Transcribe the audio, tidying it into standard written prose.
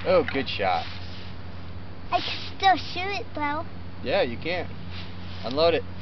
Oh, good shot. I can still shoot it though. Yeah, you can. Unload it.